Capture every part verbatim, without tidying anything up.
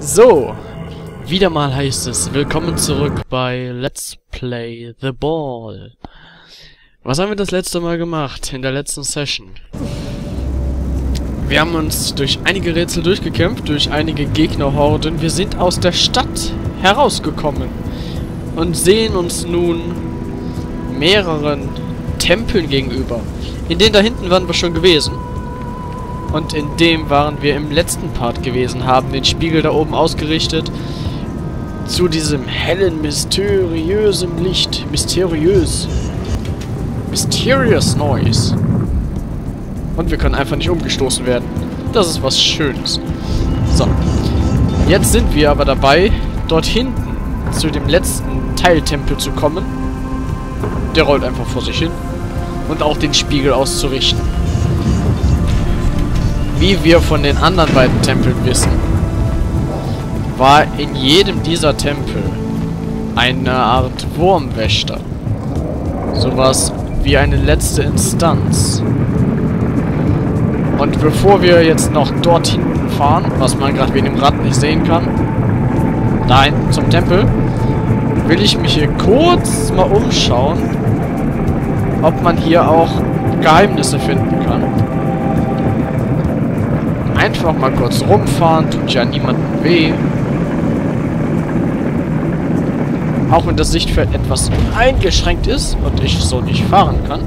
So, wieder mal heißt es, willkommen zurück bei Let's Play The Ball. Was haben wir das letzte Mal gemacht, in der letzten Session? Wir haben uns durch einige Rätsel durchgekämpft, durch einige Gegnerhorden. Wir sind aus der Stadt herausgekommen und sehen uns nun mehreren Tempeln gegenüber. In denen da hinten waren wir schon gewesen. Und in dem waren wir im letzten Part gewesen, haben den Spiegel da oben ausgerichtet zu diesem hellen, mysteriösen Licht. Mysteriös. Mysterious Noise. Und wir können einfach nicht umgestoßen werden. Das ist was Schönes. So. Jetzt sind wir aber dabei, dort hinten zu dem letzten Teiltempel zu kommen. Der rollt einfach vor sich hin. Und auch den Spiegel auszurichten. Wie wir von den anderen beiden Tempeln wissen, war in jedem dieser Tempel eine Art Wurmwächter. Sowas wie eine letzte Instanz. Und bevor wir jetzt noch dort hinten fahren, was man gerade wegen dem Rad nicht sehen kann, da hinten zum Tempel, will ich mich hier kurz mal umschauen, ob man hier auch Geheimnisse finden kann. Einfach mal kurz rumfahren, tut ja niemandem weh. Auch wenn das Sichtfeld etwas eingeschränkt ist und ich so nicht fahren kann,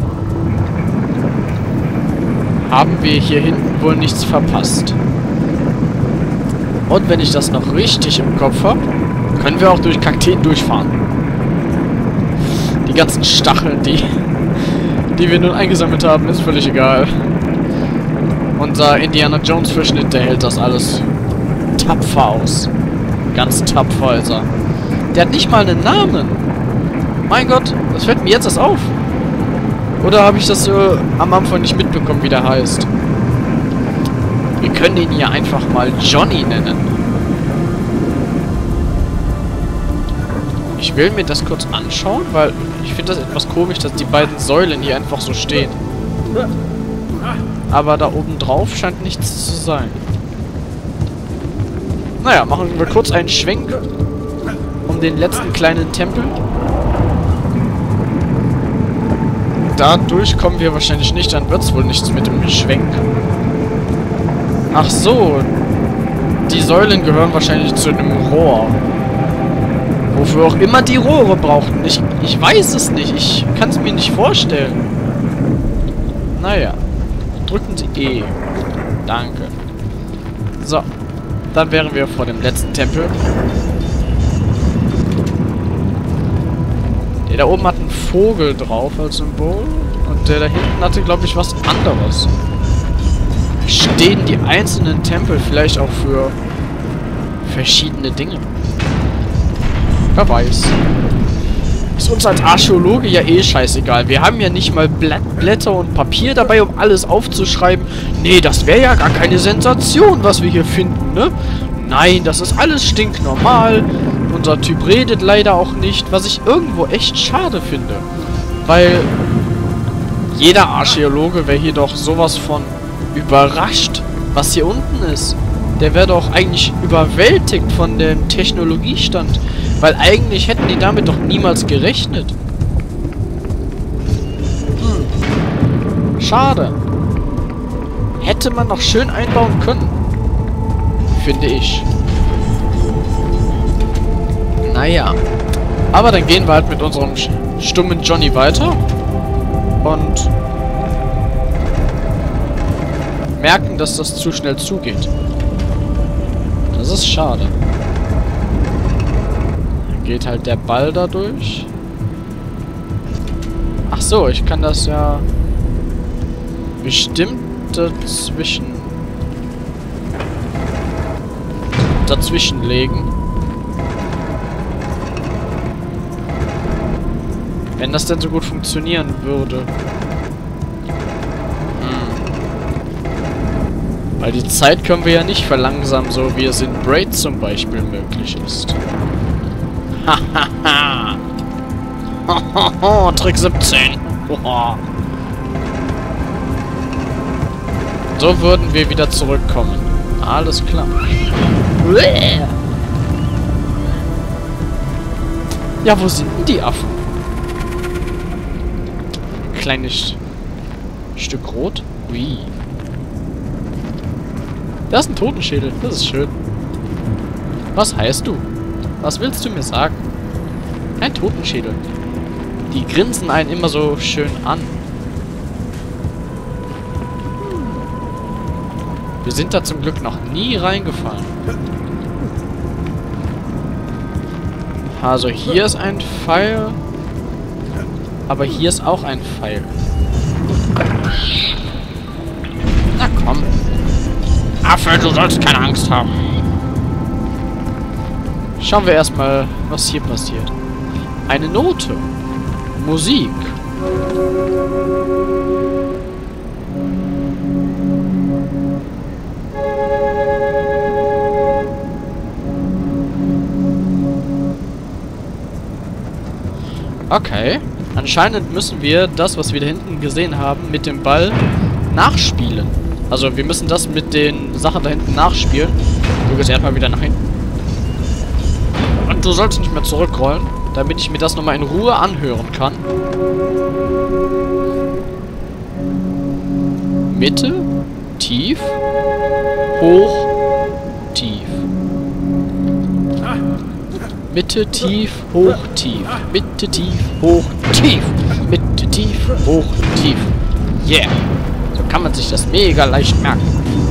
haben wir hier hinten wohl nichts verpasst. Und wenn ich das noch richtig im Kopf habe, können wir auch durch Kakteen durchfahren. Die ganzen Stacheln, die, die wir nun eingesammelt haben, ist völlig egal. Unser Indiana Jones Verschnitt, der hält das alles tapfer aus. Ganz tapfer ist er. Der hat nicht mal einen Namen. Mein Gott, das fällt mir jetzt erst auf. Oder habe ich das so am Anfang nicht mitbekommen, wie der heißt? Wir können ihn hier einfach mal Johnny nennen. Ich will mir das kurz anschauen, weil ich finde das etwas komisch, dass die beiden Säulen hier einfach so stehen. Aber da oben drauf scheint nichts zu sein. Naja, machen wir kurz einen Schwenk um den letzten kleinen Tempel. Dadurch kommen wir wahrscheinlich nicht, dann wird es wohl nichts mit dem Schwenk. Ach so. Die Säulen gehören wahrscheinlich zu einem Rohr. Wofür auch immer die Rohre brauchten. Ich, ich weiß es nicht. Ich kann es mir nicht vorstellen. Naja. Drücken Sie E. Danke. So. Dann wären wir vor dem letzten Tempel. Der da oben hat einen Vogel drauf als Symbol. Und der da hinten hatte, glaube ich, was anderes. Stehen die einzelnen Tempel vielleicht auch für verschiedene Dinge? Wer weiß. Ist uns als Archäologe ja eh scheißegal. Wir haben ja nicht mal Blatt, Blätter und Papier dabei, um alles aufzuschreiben. Nee, das wäre ja gar keine Sensation, was wir hier finden, ne? Nein, das ist alles stinknormal. Unser Typ redet leider auch nicht, was ich irgendwo echt schade finde. Weil jeder Archäologe wäre hier doch sowas von überrascht, was hier unten ist. Der wäre doch eigentlich überwältigt von dem Technologiestand. Weil eigentlich hätten die damit doch niemals gerechnet. Hm. Schade. Hätte man noch schön einbauen können. Finde ich. Naja. Aber dann gehen wir halt mit unserem stummen Johnny weiter. Und merken, dass das zu schnell zugeht. Das ist schade. Geht halt der Ball da durch. Ach so, ich kann das ja bestimmt dazwischen dazwischen legen. Wenn das denn so gut funktionieren würde. Hm. Weil die Zeit können wir ja nicht verlangsamen, so wie es in Braid zum Beispiel möglich ist. Hahaha. Hohoho, Trick siebzehn. Hoho. So würden wir wieder zurückkommen. Alles klar. Ja, wo sind denn die Affen? Kleines Stück Rot. Ui. Da ist ein Totenschädel. Das ist schön. Was heißt du? Was willst du mir sagen? Ein Totenschädel. Die grinsen einen immer so schön an. Wir sind da zum Glück noch nie reingefallen. Also hier ist ein Pfeil. Aber hier ist auch ein Pfeil. Na komm. Affe, du sollst keine Angst haben. Schauen wir erstmal, was hier passiert. Eine Note. Musik. Okay. Anscheinend müssen wir das, was wir da hinten gesehen haben, mit dem Ball nachspielen. Also wir müssen das mit den Sachen da hinten nachspielen. Du gehst erstmal wieder nach hinten. Und du sollst nicht mehr zurückrollen, damit ich mir das nochmal in Ruhe anhören kann. Mitte, tief, hoch, tief. Mitte, tief, hoch, tief. Mitte, tief, hoch, tief. Mitte, tief, hoch, tief. Yeah. So kann man sich das mega leicht merken.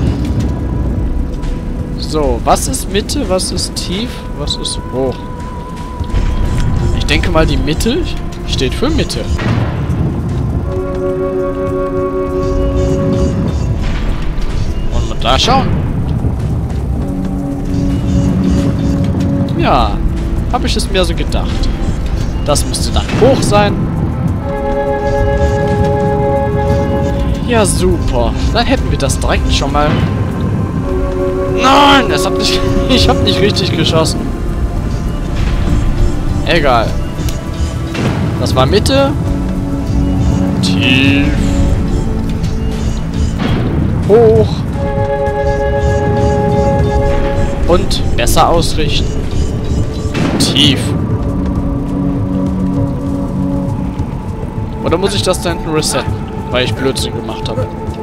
So, was ist Mitte, was ist tief, was ist hoch? Ich denke mal, die Mitte steht für Mitte. Und mal da schauen. Ja, habe ich es mir so gedacht. Das müsste dann hoch sein. Ja, super. Dann hätten wir das direkt schon mal. Nein, das hat nicht. Ich habe nicht richtig geschossen. Egal. Das war Mitte. Tief. Hoch. Und besser ausrichten. Tief. Oder muss ich das da hinten resetten? Weil ich Blödsinn gemacht habe.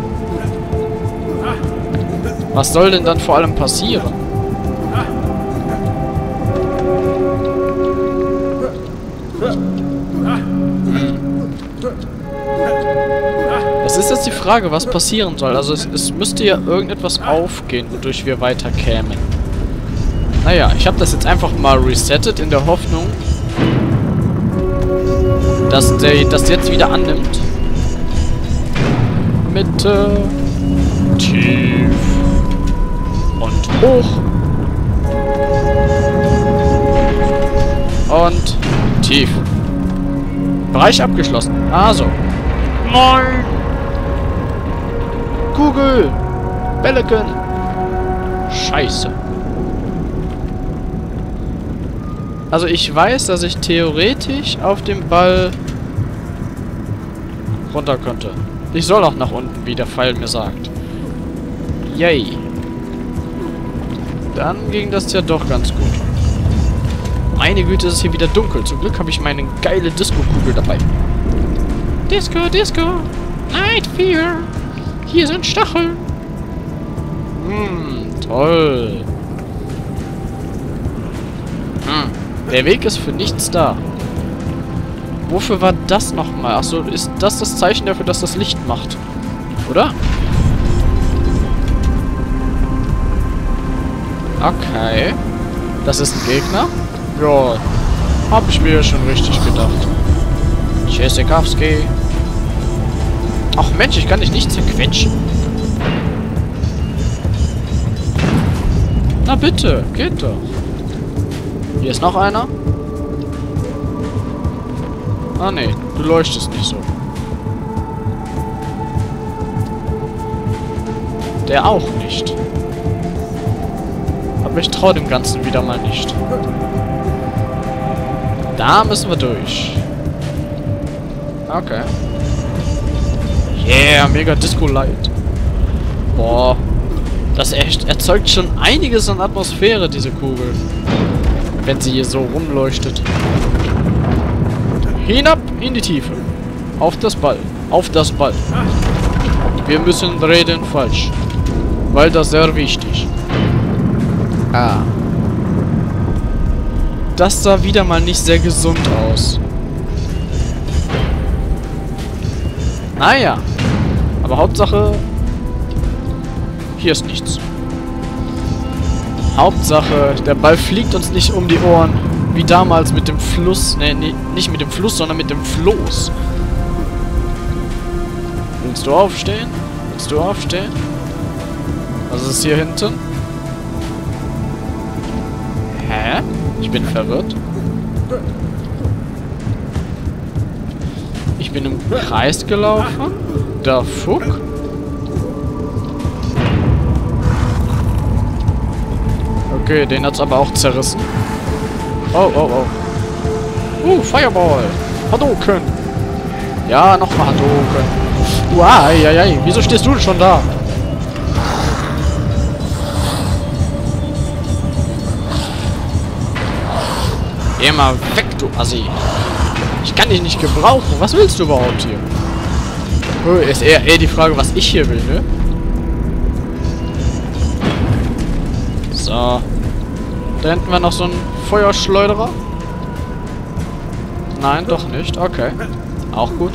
Was soll denn dann vor allem passieren? Es ist jetzt die Frage, was passieren soll. Also es, es müsste ja irgendetwas aufgehen, wodurch wir weiterkämen. Naja, ich habe das jetzt einfach mal resettet in der Hoffnung, dass der das jetzt wieder annimmt. Mitte, tief und hoch und tief. Bereich abgeschlossen. Also. Nein! Kugel! Pelican! Scheiße. Also ich weiß, dass ich theoretisch auf dem Ball runter könnte. Ich soll auch nach unten, wie der Pfeil mir sagt. Yay. Dann ging das ja doch ganz gut. Meine Güte, ist es hier wieder dunkel. Zum Glück habe ich meine geile Disco-Kugel dabei. Disco, Disco. Night Fear. Hier sind Stacheln. Hm, toll. Hm, der Weg ist für nichts da. Wofür war das nochmal? Achso, ist das das Zeichen dafür, dass das Licht macht? Oder? Okay. Das ist ein Gegner? Ja. Hab ich mir ja schon richtig gedacht. Tschüssikowski. Ach Mensch, ich kann dich nicht zerquetschen. Na bitte, geht doch. Hier ist noch einer. Ah ne, du leuchtest nicht so. Der auch nicht. Aber ich traue dem Ganzen wieder mal nicht. Da müssen wir durch. Okay. Yeah, mega Disco Light. Boah. Das echt erzeugt schon einiges an Atmosphäre, diese Kugel. Wenn sie hier so rumleuchtet. Hinab in die Tiefe. Auf das Ball. Auf das Ball. Wir müssen reden falsch. Weil das sehr wichtig. Ah. Das sah wieder mal nicht sehr gesund aus. Naja. Aber Hauptsache... Hier ist nichts. Hauptsache, der Ball fliegt uns nicht um die Ohren. Wie damals mit dem Fluss. Ne, nee, nicht mit dem Fluss, sondern mit dem Floß. Willst du aufstehen? Willst du aufstehen? Was ist hier hinten? Hä? Ich bin verwirrt. Ich bin im Kreis gelaufen. Der Fuck. Okay, den hat's aber auch zerrissen. Oh, oh, oh. Uh, Fireball. Hadouken. Ja, nochmal Hadouken. Uah, ei, ei, ei. Wieso stehst du schon da? Geh mal weg, du Assi. Ich kann dich nicht gebrauchen. Was willst du überhaupt hier? Oh, ist eher, eher die Frage, was ich hier will, ne? So. Da hinten war noch so ein Feuerschleuderer. Nein, doch nicht. Okay. Auch gut.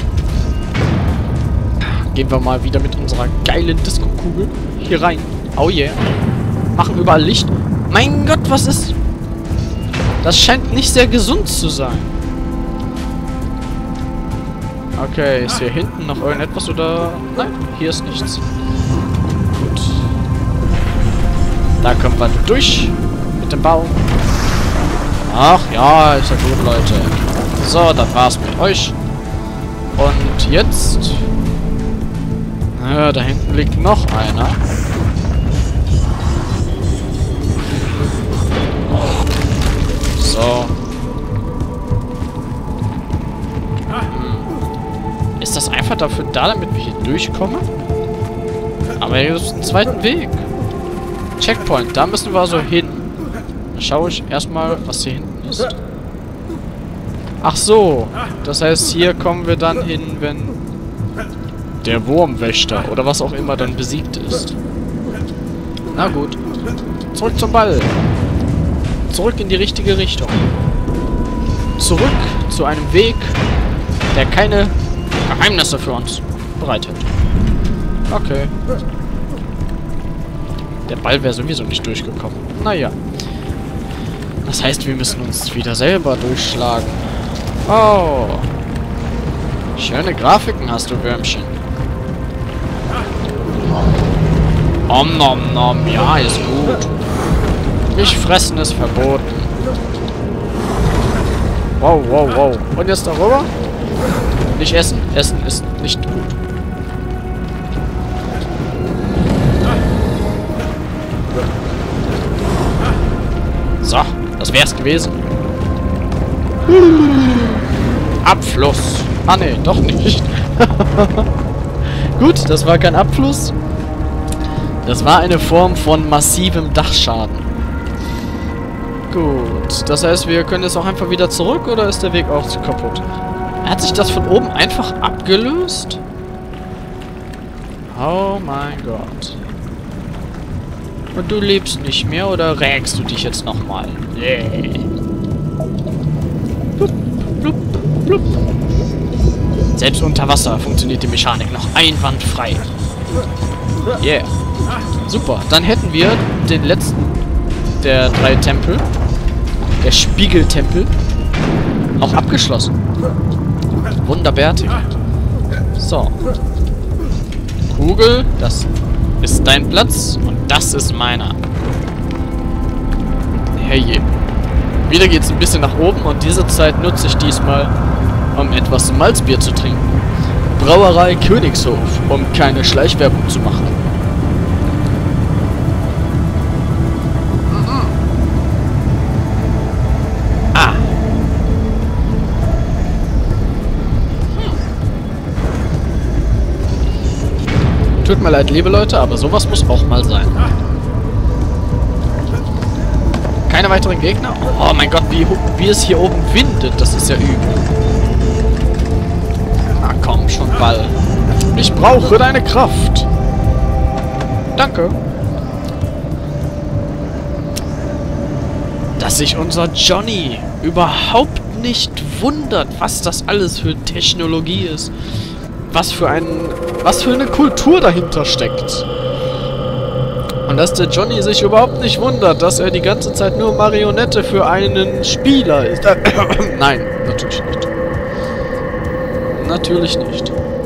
Gehen wir mal wieder mit unserer geilen Disco-Kugel hier rein. Oh yeah. Machen überall Licht. Mein Gott, was ist... Das scheint nicht sehr gesund zu sein. Okay, ist hier hinten noch irgendetwas oder... Nein, hier ist nichts. Gut. Da kommen wir durch. Mit dem Baum. Ach ja, ist ja gut, Leute. So, das war's mit euch. Und jetzt... Ja, da hinten liegt noch einer. So. Hm. Ist das einfach dafür da, damit wir hier durchkommen? Aber hier ist ein zweiten Weg. Checkpoint, da müssen wir also hin. Dann schaue ich erstmal, was hier hinten ist. Ach so. Das heißt, hier kommen wir dann hin, wenn der Wurmwächter oder was auch immer dann besiegt ist. Na gut. Zurück zum Ball. Zurück in die richtige Richtung. Zurück zu einem Weg, der keine Geheimnisse für uns bereitet. Okay. Der Ball wäre sowieso nicht durchgekommen. Naja. Das heißt, wir müssen uns wieder selber durchschlagen. Oh. Schöne Grafiken hast du, Würmchen. Om nom nom. Ja, ist gut. Nicht fressen ist verboten. Wow, wow, wow. Und jetzt darüber? Nicht essen. Essen ist nicht gut. So, das wär's gewesen. Abfluss. Ah, ne, doch nicht. Gut, das war kein Abfluss. Das war eine Form von massivem Dachschaden. Gut, das heißt, wir können jetzt auch einfach wieder zurück, oder ist der Weg auch zu kaputt? Hat sich das von oben einfach abgelöst? Oh mein Gott. Und du lebst nicht mehr, oder räkst du dich jetzt nochmal? Yeah. Blub, blub, blub. Selbst unter Wasser funktioniert die Mechanik noch einwandfrei. Yeah. Super, dann hätten wir den letzten der drei Tempel, der Spiegeltempel, auch abgeschlossen. Wunderbärtig. So. Kugel, das ist dein Platz und das ist meiner. Herrje. Wieder geht es ein bisschen nach oben und diese Zeit nutze ich diesmal, um etwas Malzbier zu trinken. Brauerei Königshof, um keine Schleichwerbung zu machen. Tut mir leid, liebe Leute, aber sowas muss auch mal sein. Keine weiteren Gegner? Oh mein Gott, wie, wie es hier oben windet. Das ist ja übel. Na komm, schon Ball. Ich brauche deine Kraft. Danke. Dass sich unser Johnny überhaupt nicht wundert, was das alles für Technologie ist. Was für ein, was für eine Kultur dahinter steckt. Und dass der Johnny sich überhaupt nicht wundert, dass er die ganze Zeit nur Marionette für einen Spieler ist. Äh, nein, natürlich nicht. Natürlich nicht.